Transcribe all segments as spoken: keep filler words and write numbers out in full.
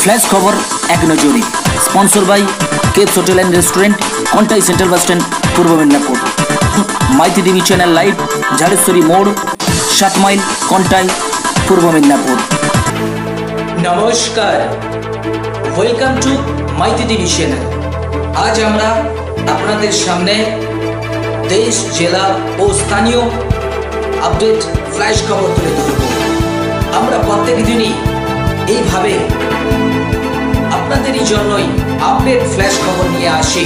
Flash খবর এক নজরে sponsor by Capes hotel and restaurant, Contai central bus stand, Purba Medinipur. Maiti TV channel live, Jhareshwari মোড়, Sat mile, Contai, Purba Medinipur. নমস্কার, welcome to Maiti TV channel. আজ আমরা আপনাদের সামনে দেশ, জেলা ও স্থানীয় আপডেট ফ্ল্যাশ খবর তুলে ধরব। আমরা প্রত্যেক দিনই এইভাবে আপনাদেরই জন্যই আপডেট ফ্ল্যাশ খবর নিয়ে আসি।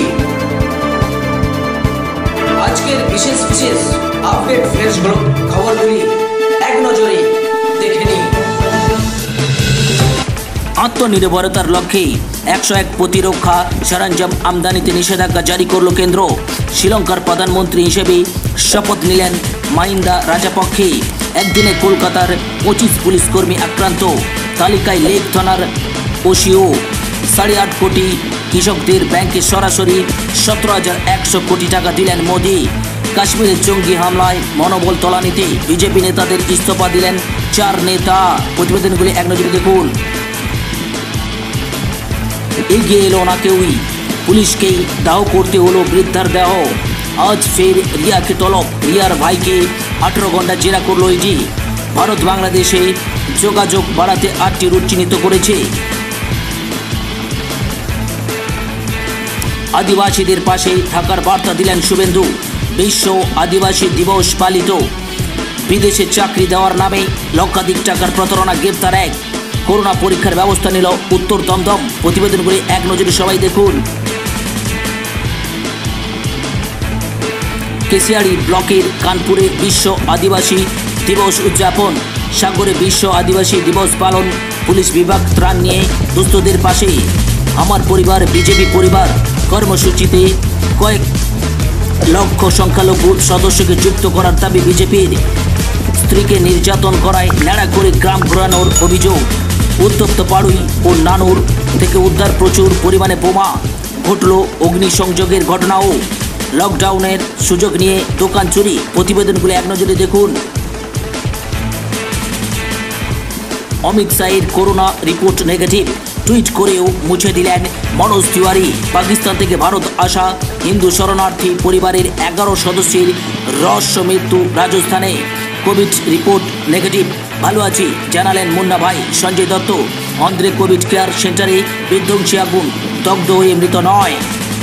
আজকের বিশেষ বিশেষ আপডেট ফ্ল্যাশ খবরগুলি এক নজরে দেখে নিন। আত্মনির্ভরতার লক্ষ্যে একশো এক প্রতিরক্ষা সরঞ্জাম আমদানিতে নিষেধাজ্ঞা জারি করল কেন্দ্র। শ্রীলঙ্কার প্রধানমন্ত্রী হিসেবে শপথ নিলেন মাহিন্দা রাজাপক্ষে। একদিনে কলকাতার পঁচিশ পুলিশ কর্মী আক্রান্ত, তালিকায় লেক থানার ওসিও। সাড়ে আট কোটি কৃষকদের ব্যাংকে সরাসরি সতেরো হাজার একশো কোটি টাকা দিলেন মোদি। কাশ্মীরের জঙ্গি হামলায় মনোবল তলানিতে বিজেপি নেতাদের ইস্তফা দিলেন চার নেতা। প্রতিবেদনগুলি এক নজরে দেখুন। এগিয়ে এলো না কেউই, পুলিশকেই দাহ করতে হলো বৃদ্ধার দেহ। আজ ফের রিয়াকে তলব, রিয়ার ভাইকে আঠারো ঘন্টা জেরা করল ইডি। ভারত বাংলাদেশে যোগাযোগ বাড়াতে আটটি রুট চিহ্নিত করেছে। আদিবাসীদের পাশে থাকার বার্তা দিলেন শুভেন্দু। বিশ্ব আদিবাসী দিবস পালিত। বিদেশে চাকরি দেওয়ার নামে লক্ষাধিক টাকার প্রতারণা, গ্রেপ্তার এক। করোনা পরীক্ষার ব্যবস্থা নিল উত্তর দমদম। প্রতিবেদনগুলি এক নজরে সবাই দেখুন। কেশিয়াড়ি ব্লকের কানপুরে বিশ্ব আদিবাসী দিবস উদযাপন। সাগরে বিশ্ব আদিবাসী দিবস পালন। পুলিশ বিভাগ ত্রাণ নিয়ে দুস্থদের পাশে। আমার পরিবার বিজেপি পরিবার কর্মসূচিতে কয়েক লক্ষ সংখ্যালঘু সদস্যকে যুক্ত করার দাবি বিজেপির। স্ত্রীকে নির্যাতন করায় ন্যাড়া করে গ্রাম ঘোরানোর অভিযোগ। উত্তপ্ত পাড়ুই ও নানুর থেকে উদ্ধার প্রচুর পরিমাণে বোমা। ঘটল অগ্নিসংযোগের ঘটনাও। লকডাউনের সুযোগ নিয়ে দোকান চুরি। প্রতিবেদনগুলো এক নজরে দেখুন। অমিত শাহের করোনা রিপোর্ট নেগেটিভ, টুইট করেও মুছে দিলেন মনোজ তিওয়ারি। পাকিস্তান থেকে ভারত আসা হিন্দু শরণার্থী পরিবারের এগারো সদস্যের রহস্য মৃত্যু রাজস্থানে। কোভিড রিপোর্ট নেগেটিভ, ভালো আছি জানালেন মুন্না ভাই সঞ্জয় দত্ত। অন্ধ্রে কোভিড কেয়ার সেন্টারে বিধ্বংসী আগুন, দগ্ধ হয়ে মৃত নয়।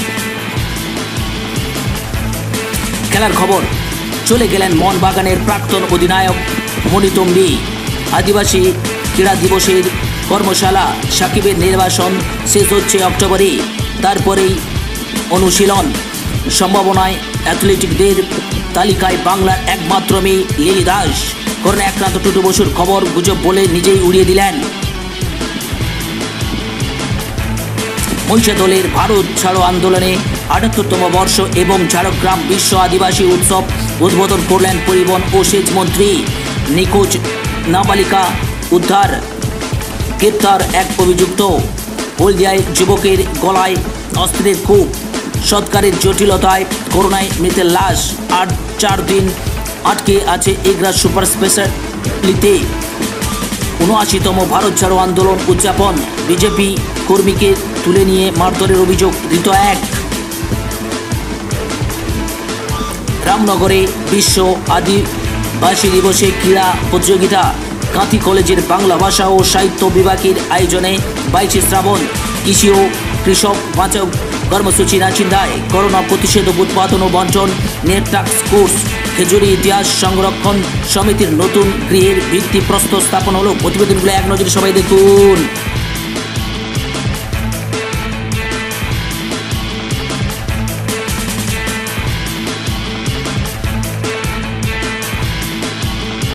খেলার খবর, চলে গেলেন মোহনবাগানের প্রাক্তন অধিনায়ক মণিতম্বী। আদিবাসী ক্রীড়া দিবসের কর্মশালা, সাকিবের নির্বাচন শেষ হচ্ছে অক্টোবরে। তারপরেই অনুশীলন। সম্ভাবনায় অ্যাথলেটিকদের তালিকায় বাংলার একমাত্র মেয়ে লিলি দাস। করোনা আক্রান্ত টুটু বসুর খবর গুজব বলে নিজেই উড়িয়ে দিলেন। মহিষাদলের ভারত ছাড়ো আন্দোলনে আটাত্তরতম বর্ষ এবং ঝাড়গ্রাম বিশ্ব আদিবাসী উৎসব উদ্বোধন করলেন পরিবহন ও সেচ মন্ত্রী। নিখোঁজ নাবালিকা উদ্ধার, গ্রেপ্তার এক অভিযুক্ত। হলদিয়ায় যুবকের গলায় অস্ত্রের কূপ। সৎকারের জটিলতায় করোনায় মৃতের লাশ। আট চার দিন আটকে আছে এগরা সুপার স্পেশালিতে। উনআশিতম ভারত ছাড়ো আন্দোলন উদযাপন। বিজেপি কর্মীকে তুলে নিয়ে মারধরের অভিযোগ, ধৃত এক। রামনগরে বিশ্ব আদিবাসী দিবসে ক্রীড়া প্রতিযোগিতা। কাঁথি কলেজের বাংলা ভাষা ও সাহিত্য বিভাগের আয়োজনে বাইশে শ্রাবণ কৃষি ও কৃষক বাঁচাও কর্মসূচি নাচিন্দায়। করোনা প্রতিষেধক উৎপাদন ও বন্টন নিয়ে টাস্ক ফোর্স। খেজুরি ইতিহাস সংরক্ষণ সমিতির নতুন গৃহের ভিত্তি প্রস্তর স্থাপন হলো। প্রতিবেদনগুলো এক নজরে সবাই দেখুন।